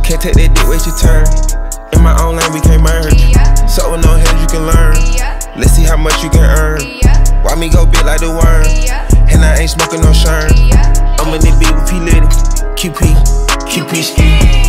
Can't take that dick, wait your turn. In my own lane, we can't merge. So with no head, you can learn. Let's see how much you can earn. Why me go big like the worm? And I ain't smoking no shirt.